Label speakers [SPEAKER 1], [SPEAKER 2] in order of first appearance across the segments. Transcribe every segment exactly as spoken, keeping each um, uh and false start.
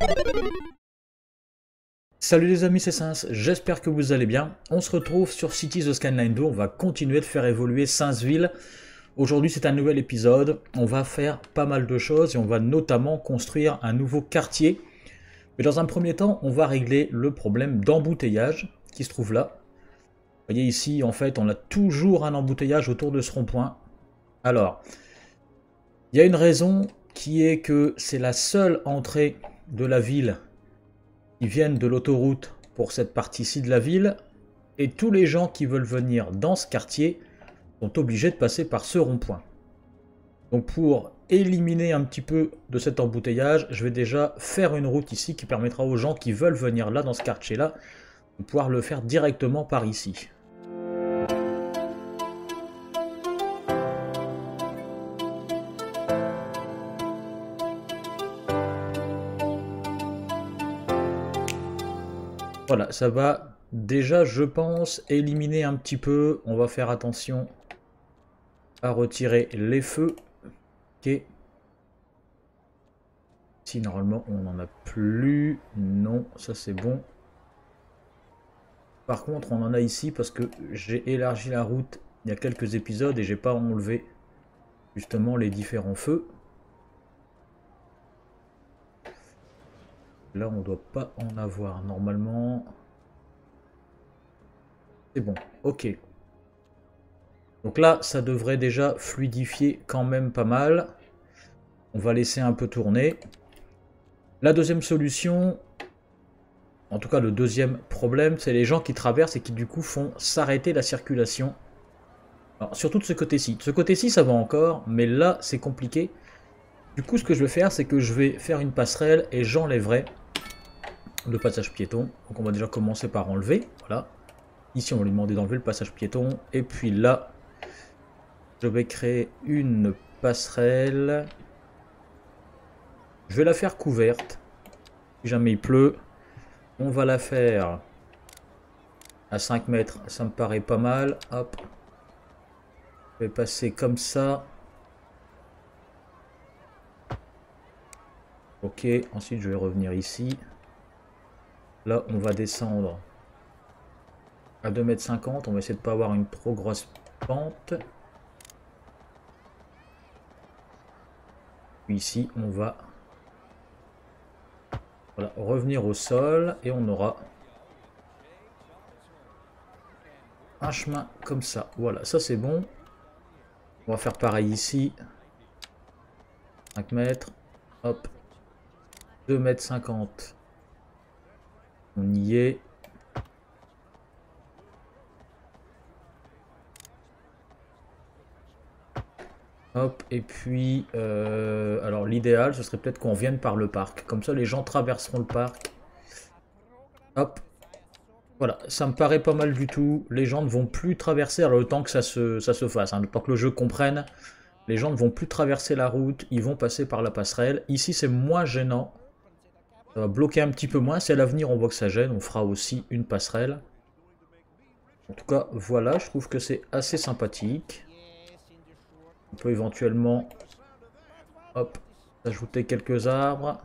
[SPEAKER 1] Salut les amis, c'est Sens, j'espère que vous allez bien. On se retrouve sur Cities of Skyline deux, on va continuer de faire évoluer Saintsville. Aujourd'hui c'est un nouvel épisode, on va faire pas mal de choses et on va notamment construire un nouveau quartier. Mais dans un premier temps, on va régler le problème d'embouteillage qui se trouve là. Vous voyez ici, en fait, on a toujours un embouteillage autour de ce rond-point. Alors, il y a une raison qui est que c'est la seule entrée de la ville qui viennent de l'autoroute pour cette partie-ci de la ville, et tous les gens qui veulent venir dans ce quartier sont obligés de passer par ce rond-point. Donc pour éliminer un petit peu de cet embouteillage, je vais déjà faire une route ici qui permettra aux gens qui veulent venir là dans ce quartier-là de pouvoir le faire directement par ici. Voilà, ça va déjà, je pense, éliminer un petit peu. On va faire attention à retirer les feux. Ok. Si normalement on n'en a plus. Non, ça c'est bon. Par contre, on en a ici parce que j'ai élargi la route il y a quelques épisodes et j'ai pas enlevé justement les différents feux. Là, on doit pas en avoir normalement. C'est bon, ok. Donc là, ça devrait déjà fluidifier quand même pas mal. On va laisser un peu tourner. La deuxième solution, en tout cas le deuxième problème, c'est les gens qui traversent et qui du coup font s'arrêter la circulation. Alors, surtout de ce côté-ci. De ce côté-ci, ça va encore, mais là, c'est compliqué. Du coup, ce que je vais faire, c'est que je vais faire une passerelle et j'enlèverai le passage piéton. Donc on va déjà commencer par enlever. Voilà. Ici, on va lui demander d'enlever le passage piéton. Et puis là, je vais créer une passerelle. Je vais la faire couverte. Si jamais il pleut, on va la faire à cinq mètres. Ça me paraît pas mal. Hop. Je vais passer comme ça. Ok. Ensuite, je vais revenir ici. Là, on va descendre à deux mètres cinquante. On va essayer de ne pas avoir une trop grosse pente. Puis ici, on va voilà, revenir au sol et on aura un chemin comme ça. Voilà, ça c'est bon. On va faire pareil ici. cinq mètres. Hop. deux mètres cinquante. On y est. Hop, et puis, euh, alors l'idéal, ce serait peut-être qu'on vienne par le parc. Comme ça, les gens traverseront le parc. Hop. Voilà, ça me paraît pas mal du tout. Les gens ne vont plus traverser, alors le temps que ça se, ça se fasse, hein, le temps que le jeu comprenne, les gens ne vont plus traverser la route, ils vont passer par la passerelle. Ici, c'est moins gênant. Ça va bloquer un petit peu moins. Si à l'avenir, on voit que ça gêne, on fera aussi une passerelle. En tout cas, voilà, je trouve que c'est assez sympathique. On peut éventuellement hop, ajouter quelques arbres.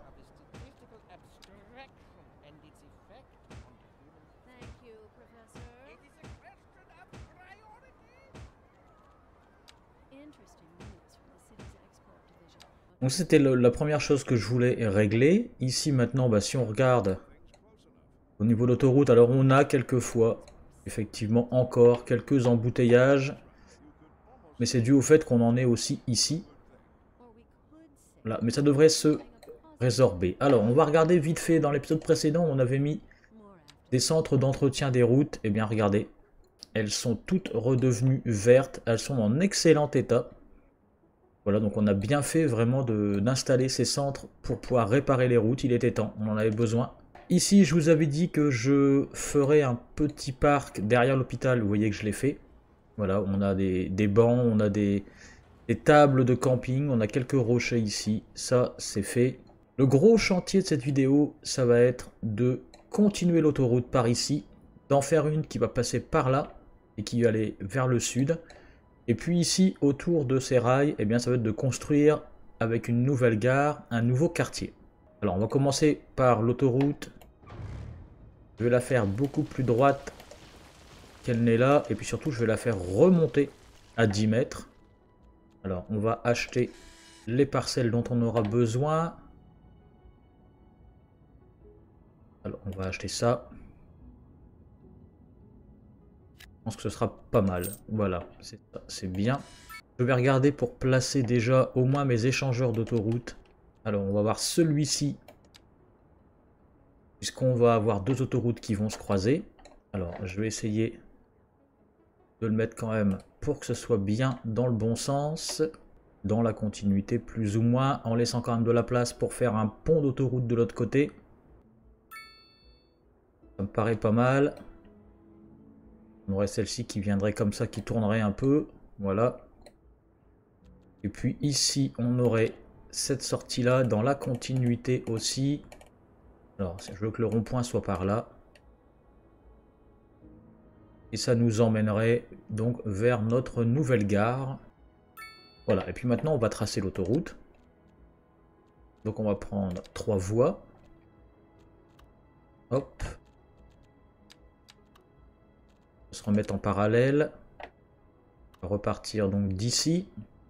[SPEAKER 1] Donc c'était la première chose que je voulais régler. Ici maintenant, bah, si on regarde au niveau de l'autoroute, alors on a quelquefois, effectivement encore, quelques embouteillages. Mais c'est dû au fait qu'on en est aussi ici. Voilà, mais ça devrait se résorber. Alors, on va regarder vite fait. Dans l'épisode précédent, on avait mis des centres d'entretien des routes. Eh bien, regardez. Elles sont toutes redevenues vertes. Elles sont en excellent état. Voilà, donc on a bien fait vraiment d'installer ces centres pour pouvoir réparer les routes. Il était temps, on en avait besoin. Ici, je vous avais dit que je ferais un petit parc derrière l'hôpital. Vous voyez que je l'ai fait. Voilà, on a des, des bancs, on a des, des tables de camping, on a quelques rochers ici. Ça, c'est fait. Le gros chantier de cette vidéo, ça va être de continuer l'autoroute par ici, d'en faire une qui va passer par là et qui va aller vers le sud. Et puis ici, autour de ces rails, eh bien, ça va être de construire avec une nouvelle gare, un nouveau quartier. Alors on va commencer par l'autoroute. Je vais la faire beaucoup plus droite qu'elle n'est là. Et puis surtout je vais la faire remonter à dix mètres. Alors on va acheter les parcelles dont on aura besoin. Alors on va acheter ça. Je pense que ce sera pas mal. Voilà, c'est bien. Je vais regarder pour placer déjà au moins mes échangeurs d'autoroute. Alors on va voir celui-ci. Puisqu'on va avoir deux autoroutes qui vont se croiser. Alors je vais essayer de le mettre quand même pour que ce soit bien dans le bon sens. Dans la continuité plus ou moins. En laissant quand même de la place pour faire un pont d'autoroute de l'autre côté. Ça me paraît pas mal. On aurait celle-ci qui viendrait comme ça, qui tournerait un peu. Voilà. Et puis ici, on aurait cette sortie-là dans la continuité aussi. Alors, je veux que le rond-point soit par là. Et ça nous emmènerait donc vers notre nouvelle gare. Voilà. Et puis maintenant, on va tracer l'autoroute. Donc on va prendre trois voies. Hop. Se remettre en parallèle. On va repartir donc d'ici.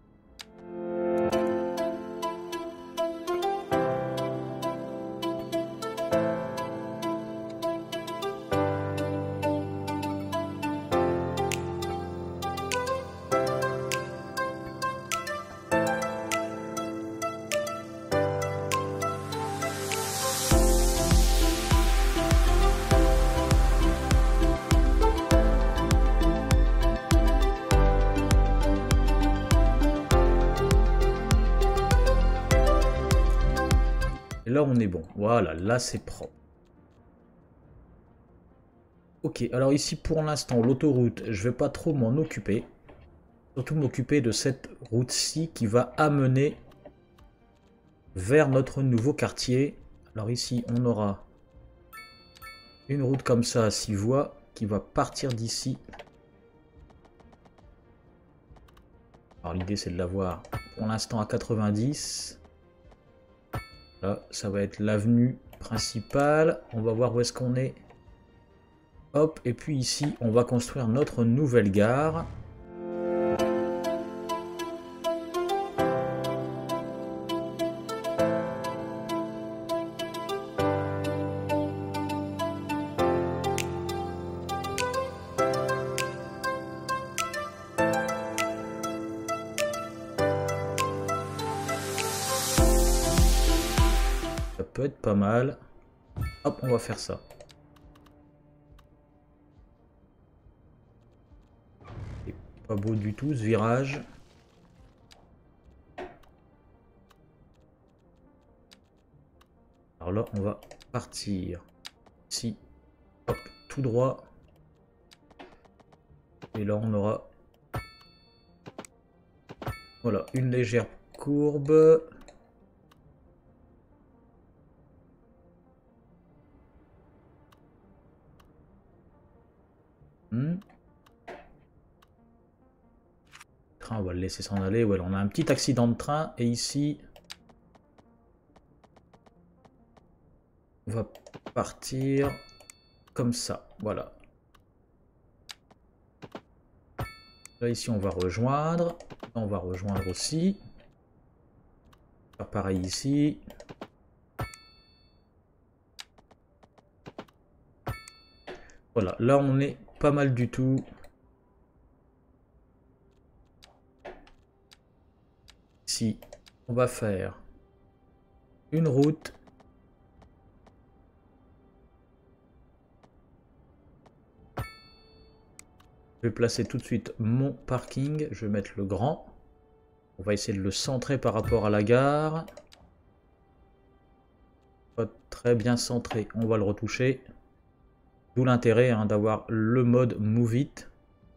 [SPEAKER 1] Là on est bon, voilà, là c'est propre. Ok, alors ici pour l'instant l'autoroute, je vais pas trop m'en occuper. Surtout m'occuper de cette route-ci qui va amener vers notre nouveau quartier. Alors ici on aura une route comme ça à six voies qui va partir d'ici. Alors l'idée c'est de l'avoir pour l'instant à quatre-vingt-dix. Là, ça va être l'avenue principale. On va voir où est-ce qu'on est. Hop, et puis ici, on va construire notre nouvelle gare. Peut être pas mal. Hop, on va faire ça. C'est pas beau du tout ce virage. Alors là, on va partir ici. Hop, tout droit. Et là, on aura voilà, une légère courbe. Hmm. Train, on va le laisser s'en aller. Voilà, on a un petit accident de train. Et ici, on va partir comme ça. Voilà. Là, ici, on va rejoindre. Là, on va rejoindre aussi. Faire pareil ici. Voilà, là, on est pas mal du tout. Ici, on va faire une route. Je vais placer tout de suite mon parking. Je vais mettre le grand. On va essayer de le centrer par rapport à la gare. Pas très bien centré. On va le retoucher. D'où l'intérêt hein, d'avoir le mode Move It.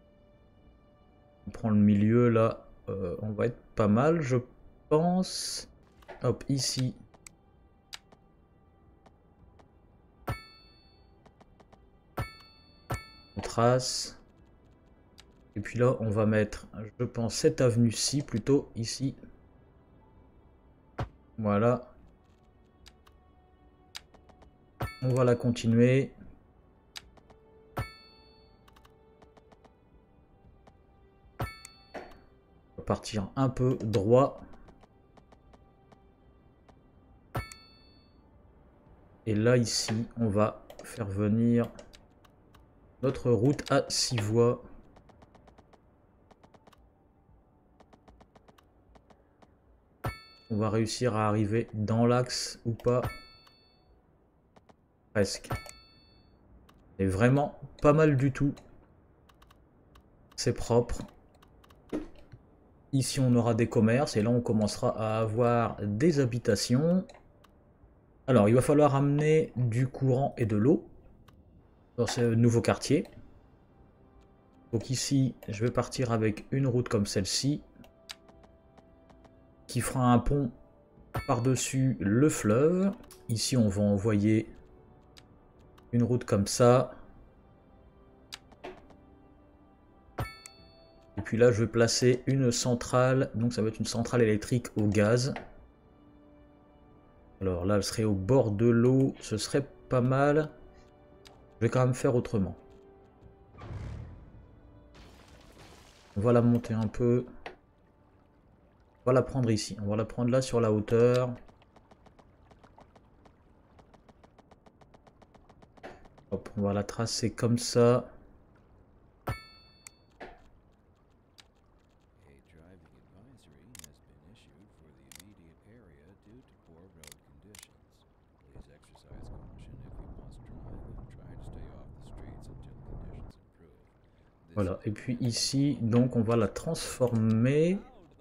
[SPEAKER 1] On prend le milieu là. Euh, on va être pas mal, je pense. Hop, ici. On trace. Et puis là, on va mettre, je pense, cette avenue-ci plutôt, ici. Voilà. On va la continuer. On va partir un peu droit. Et là, ici, on va faire venir notre route à six voies. On va réussir à arriver dans l'axe ou pas? Presque. C'est vraiment pas mal du tout. C'est propre. Ici, on aura des commerces et là, on commencera à avoir des habitations. Alors, il va falloir amener du courant et de l'eau dans ce nouveau quartier. Donc ici, je vais partir avec une route comme celle-ci, qui fera un pont par-dessus le fleuve. Ici, on va envoyer une route comme ça. Et puis là, je vais placer une centrale. Donc ça va être une centrale électrique au gaz. Alors là, elle serait au bord de l'eau. Ce serait pas mal. Je vais quand même faire autrement. On va la monter un peu. On va la prendre ici. On va la prendre là sur la hauteur. Hop, on va la tracer comme ça. Voilà, et puis ici, donc on va la transformer.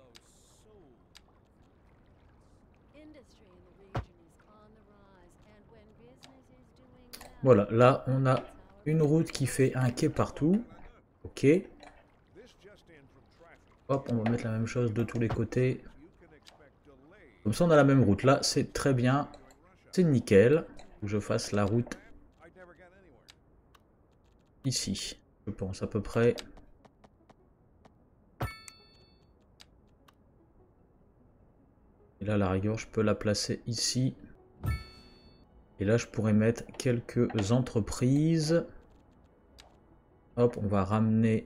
[SPEAKER 1] Voilà, là on a une route qui fait un quai partout. Ok. Hop, on va mettre la même chose de tous les côtés. Comme ça on a la même route. Là c'est très bien. C'est nickel. Faut que je fasse la route ici. Je pense à peu près. Et là, à la rigueur, je peux la placer ici. Et là, je pourrais mettre quelques entreprises. Hop, on va ramener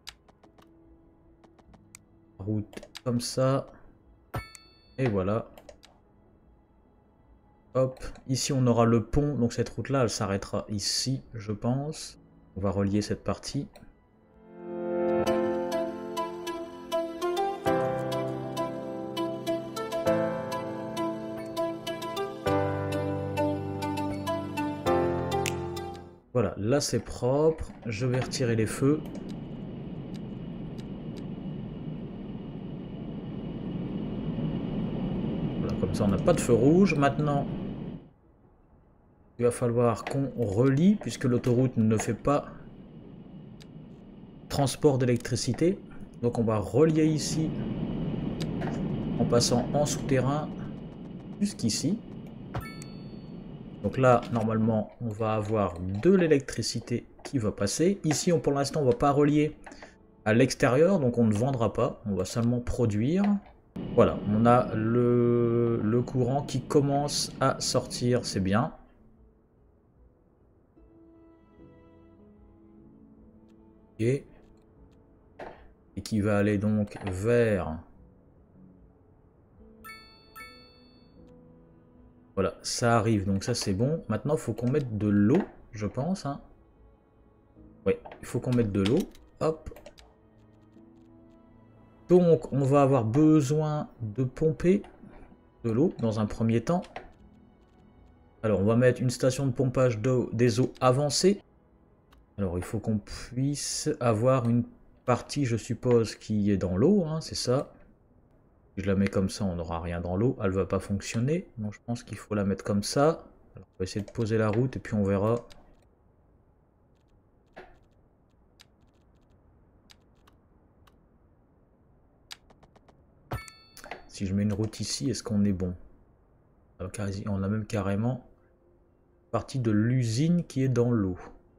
[SPEAKER 1] la route comme ça. Et voilà. Hop, ici on aura le pont. Donc cette route-là, elle s'arrêtera ici, je pense. On va relier cette partie. Voilà, là c'est propre. Je vais retirer les feux. Voilà, comme ça on n'a pas de feu rouge. Maintenant, il va falloir qu'on relie, puisque l'autoroute ne fait pas transport d'électricité. Donc on va relier ici, en passant en souterrain, jusqu'ici. Donc là, normalement, on va avoir de l'électricité qui va passer. Ici, on, pour l'instant, on ne va pas relier à l'extérieur, donc on ne vendra pas. On va seulement produire. Voilà, on a le, le courant qui commence à sortir, c'est bien. Et, et qui va aller donc vers... Voilà, ça arrive, donc ça c'est bon. Maintenant, il faut qu'on mette de l'eau, je pense. Hein. Oui, il faut qu'on mette de l'eau. Hop. Donc, on va avoir besoin de pomper de l'eau dans un premier temps. Alors, on va mettre une station de pompage d'eau des eaux avancée. Alors, il faut qu'on puisse avoir une partie, je suppose, qui est dans l'eau, hein, c'est ça. Si je la mets comme ça, on n'aura rien dans l'eau, elle ne va pas fonctionner. Donc, je pense qu'il faut la mettre comme ça. Alors, on va essayer de poser la route et puis on verra. Si je mets une route ici, est-ce qu'on est bon? Alors, on a même carrément partie de l'usine qui est dans l'eau.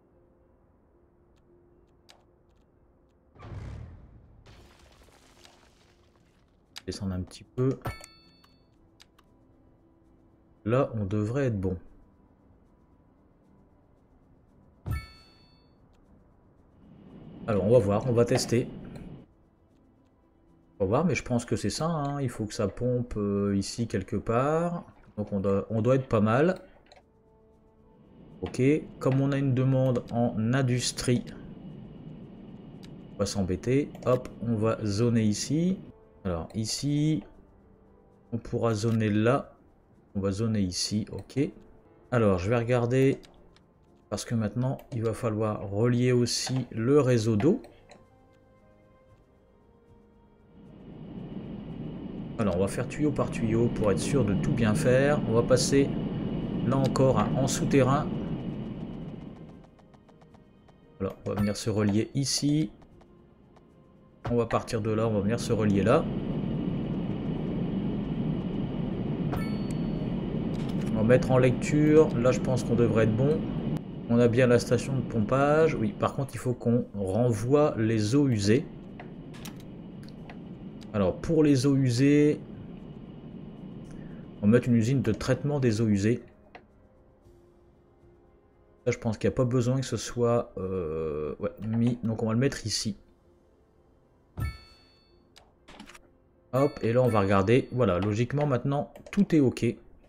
[SPEAKER 1] Descendre un petit peu. Là, on devrait être bon. Alors, on va voir, on va tester. On va voir, mais je pense que c'est ça, hein. Il faut que ça pompe euh, ici quelque part. Donc on doit, on doit être pas mal. Ok, comme on a une demande en industrie, on va s'embêter. Hop, on va zoner ici. Alors ici, on pourra zoner là. On va zoner ici, ok. Alors je vais regarder, parce que maintenant il va falloir relier aussi le réseau d'eau. Alors on va faire tuyau par tuyau pour être sûr de tout bien faire. On va passer là encore à en souterrain. Voilà, on va venir se relier ici. On va partir de là, on va venir se relier là. On va mettre en lecture. Là je pense qu'on devrait être bon. On a bien la station de pompage. Oui, par contre il faut qu'on renvoie les eaux usées. Alors pour les eaux usées, on va mettre une usine de traitement des eaux usées. Là je pense qu'il n'y a pas besoin que ce soit euh, ouais, mis. Donc on va le mettre ici. Hop, et là on va regarder. Voilà, logiquement maintenant tout est ok.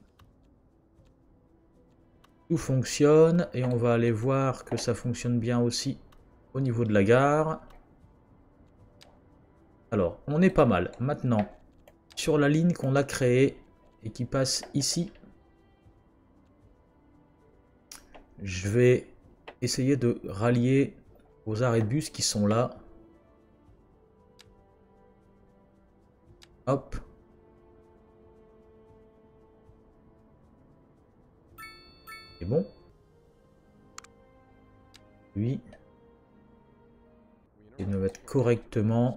[SPEAKER 1] Tout fonctionne et on va aller voir que ça fonctionne bien aussi au niveau de la gare. Alors, on est pas mal. Maintenant, sur la ligne qu'on a créée et qui passe ici, je vais essayer de rallier aux arrêts de bus qui sont là. Hop. C'est bon. Lui. Et de me mettre correctement.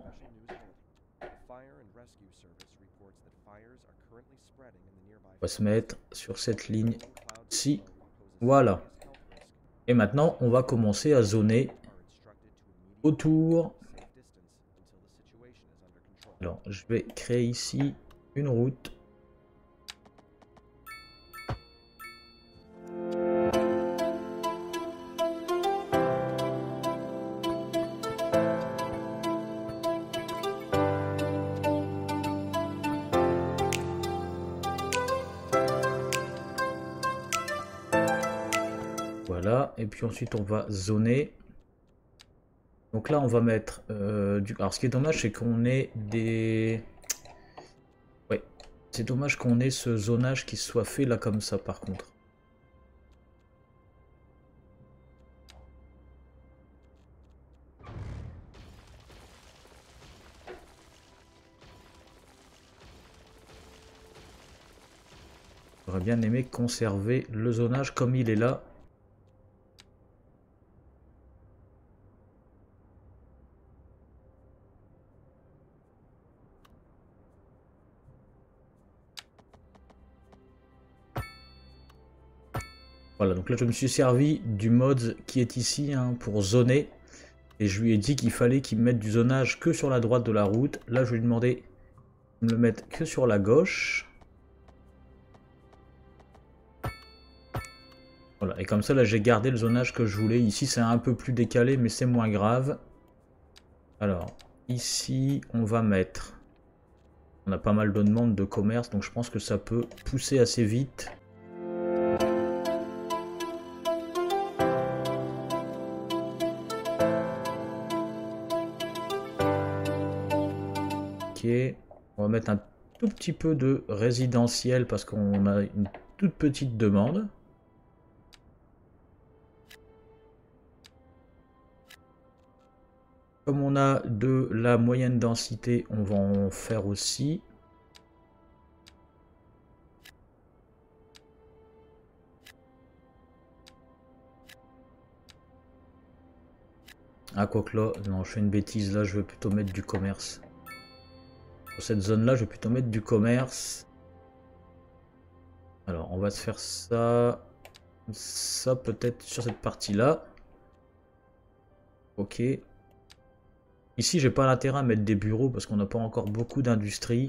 [SPEAKER 1] On va se mettre sur cette ligne-ci. Voilà. Et maintenant, on va commencer à zoner autour. Alors, je vais créer ici une route. Voilà, et puis ensuite on va zoner. Donc là on va mettre euh, du... Alors ce qui est dommage c'est qu'on ait des... Ouais, c'est dommage qu'on ait ce zonage qui soit fait là comme ça par contre. J'aurais bien aimé conserver le zonage comme il est là. Voilà, donc là je me suis servi du mode qui est ici hein, pour zoner. Et je lui ai dit qu'il fallait qu'il me mette du zonage que sur la droite de la route. Là je lui ai demandé de me le mettre que sur la gauche. Voilà, et comme ça là j'ai gardé le zonage que je voulais. Ici c'est un peu plus décalé mais c'est moins grave. Alors, ici on va mettre... On a pas mal de demandes de commerce donc je pense que ça peut pousser assez vite. Ok, on va mettre un tout petit peu de résidentiel parce qu'on a une toute petite demande. Comme on a de la moyenne densité, on va en faire aussi. Ah, quoique là, non, je fais une bêtise, là, je vais plutôt mettre du commerce. Sur cette zone-là, je vais plutôt mettre du commerce. Alors, on va se faire ça. Ça, peut-être sur cette partie-là. Ok. Ici, j'ai pas l'intérêt à mettre des bureaux parce qu'on n'a pas encore beaucoup d'industrie.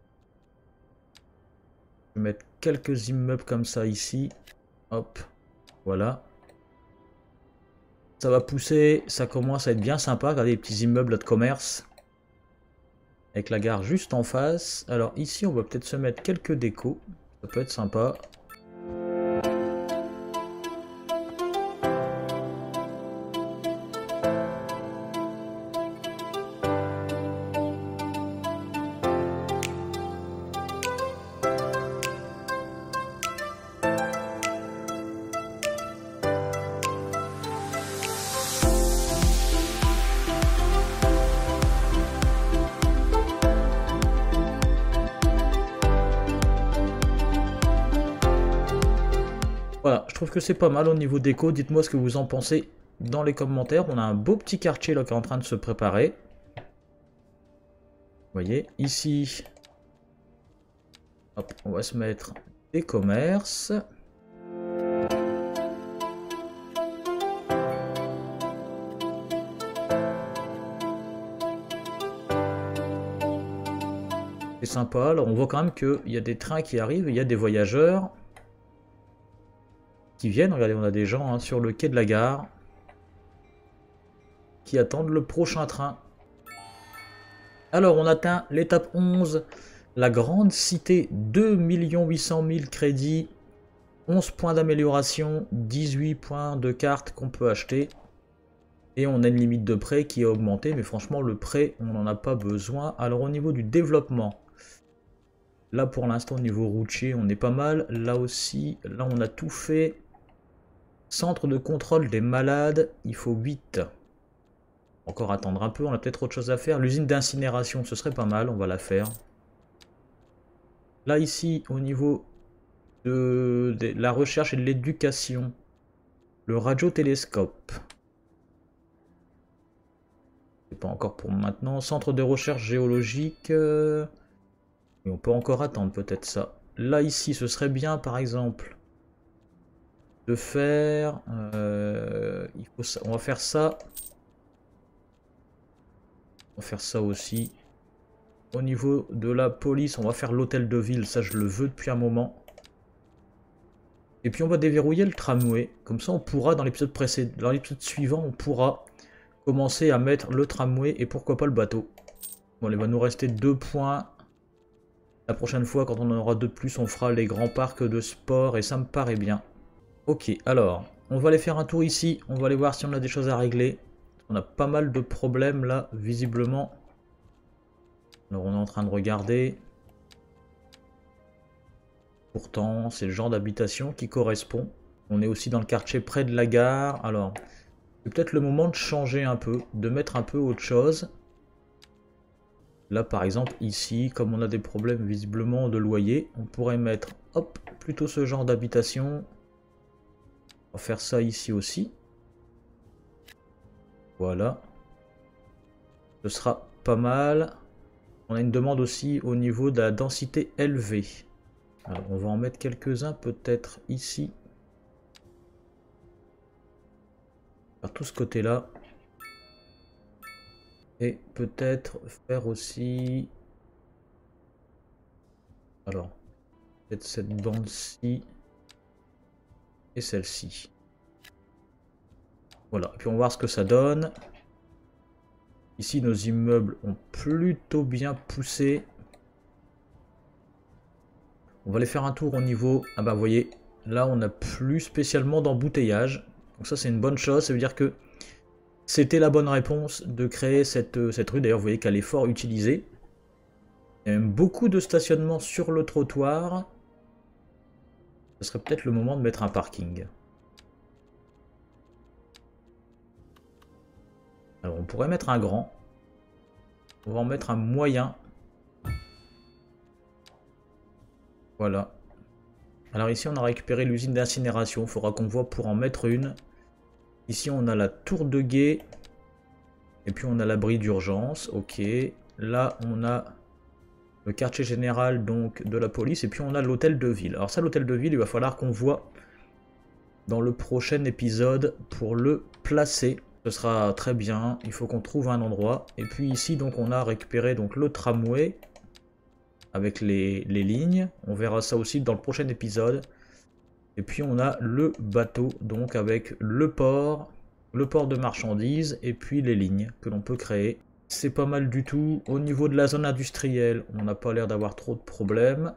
[SPEAKER 1] Je vais mettre quelques immeubles comme ça ici. Hop. Voilà. Ça va pousser, ça commence à être bien sympa. Regardez les petits immeubles de commerce. Avec la gare juste en face. Alors ici, on va peut-être se mettre quelques décos. Ça peut être sympa. Voilà, je trouve que c'est pas mal au niveau déco. Dites-moi ce que vous en pensez dans les commentaires. On a un beau petit quartier là qui est en train de se préparer. Vous voyez, ici, hop, on va se mettre des commerces. C'est sympa. Alors on voit quand même qu'il y a des trains qui arrivent, il y a des voyageurs qui viennent. Regardez, on a des gens hein, sur le quai de la gare qui attendent le prochain train. Alors on atteint l'étape onze, la grande cité, deux millions huit cent mille crédits, onze points d'amélioration, dix-huit points de cartes qu'on peut acheter. Et on a une limite de prêt qui a augmenté, mais franchement le prêt on n'en a pas besoin. Alors au niveau du développement, là pour l'instant au niveau routier on est pas mal. Là aussi, là on a tout fait. Centre de contrôle des malades, il faut huit. Encore attendre un peu, on a peut-être autre chose à faire. L'usine d'incinération, ce serait pas mal, on va la faire. Là ici, au niveau de, de la recherche et de l'éducation, le radiotélescope. C'est pas encore pour maintenant. Centre de recherche géologique. Euh... Et on peut encore attendre peut-être ça. Là ici, ce serait bien par exemple de faire, euh, il faut ça, on va faire ça, on va faire ça aussi. Au niveau de la police, on va faire l'hôtel de ville, ça je le veux depuis un moment. Et puis on va déverrouiller le tramway, comme ça on pourra dans l'épisode précédent, dans l'épisode suivant, on pourra commencer à mettre le tramway et pourquoi pas le bateau. Bon, il va nous rester deux points. La prochaine fois, quand on en aura deux de plus, on fera les grands parcs de sport et ça me paraît bien. Ok, alors, on va aller faire un tour ici, on va aller voir si on a des choses à régler. On a pas mal de problèmes là, visiblement. Alors on est en train de regarder. Pourtant, c'est le genre d'habitation qui correspond. On est aussi dans le quartier près de la gare. Alors, c'est peut-être le moment de changer un peu, de mettre un peu autre chose. Là par exemple, ici, comme on a des problèmes visiblement de loyer, on pourrait mettre, hop, plutôt ce genre d'habitation. On va faire ça ici aussi. Voilà. Ce sera pas mal. On a une demande aussi au niveau de la densité élevée. Alors, on va en mettre quelques-uns peut-être ici. Par tout ce côté-là. Et peut-être faire aussi... Alors, peut-être cette bande-ci. Et celle-ci. Voilà, et puis on va voir ce que ça donne. Ici, nos immeubles ont plutôt bien poussé. On va aller faire un tour au niveau... Ah bah vous voyez, là on n'a plus spécialement d'embouteillage. Donc ça c'est une bonne chose, ça veut dire que c'était la bonne réponse de créer cette, cette rue. D'ailleurs vous voyez qu'elle est fort utilisée. Il y a même beaucoup de stationnement sur le trottoir. Ce serait peut-être le moment de mettre un parking. Alors on pourrait mettre un grand. On va en mettre un moyen. Voilà. Alors ici on a récupéré l'usine d'incinération. Il faudra qu'on voit pour en mettre une. Ici on a la tour de guet. Et puis on a l'abri d'urgence. Ok. Là on a le quartier général donc de la police. Et puis on a l'hôtel de ville. Alors ça, l'hôtel de ville, il va falloir qu'on voit dans le prochain épisode pour le placer. Ce sera très bien. Il faut qu'on trouve un endroit. Et puis ici donc on a récupéré donc le tramway avec les, les lignes. On verra ça aussi dans le prochain épisode. Et puis on a le bateau donc avec le port le port de marchandises et puis les lignes que l'on peut créer. C'est pas mal du tout. Au niveau de la zone industrielle, on n'a pas l'air d'avoir trop de problèmes.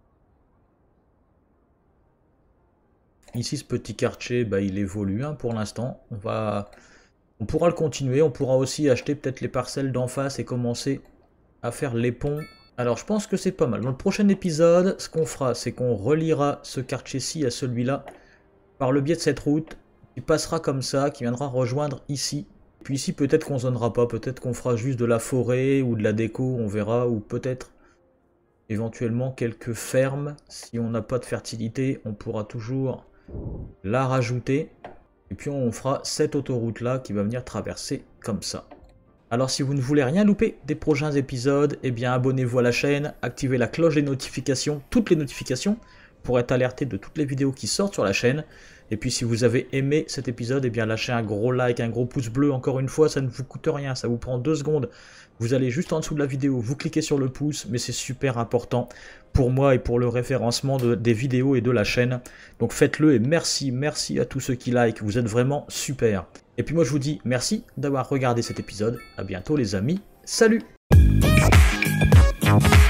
[SPEAKER 1] Ici, ce petit quartier, bah, il évolue hein, pour l'instant. On va, on pourra le continuer. On pourra aussi acheter peut-être les parcelles d'en face et commencer à faire les ponts. Alors, je pense que c'est pas mal. Dans le prochain épisode, ce qu'on fera, c'est qu'on reliera ce quartier-ci à celui-là par le biais de cette route qui passera comme ça, qui viendra rejoindre ici. Puis ici, peut-être qu'on zonera pas, peut-être qu'on fera juste de la forêt ou de la déco, on verra, ou peut-être éventuellement quelques fermes. Si on n'a pas de fertilité, on pourra toujours la rajouter. Et puis on fera cette autoroute là qui va venir traverser comme ça. Alors si vous ne voulez rien louper des prochains épisodes, eh bien abonnez-vous à la chaîne, activez la cloche des notifications, toutes les notifications, pour être alerté de toutes les vidéos qui sortent sur la chaîne. Et puis si vous avez aimé cet épisode, eh bien lâchez un gros like, un gros pouce bleu. Encore une fois, ça ne vous coûte rien, ça vous prend deux secondes. Vous allez juste en dessous de la vidéo, vous cliquez sur le pouce, mais c'est super important pour moi et pour le référencement de, des vidéos et de la chaîne. Donc faites-le et merci, merci à tous ceux qui like, vous êtes vraiment super. Et puis moi je vous dis merci d'avoir regardé cet épisode. À bientôt les amis, salut!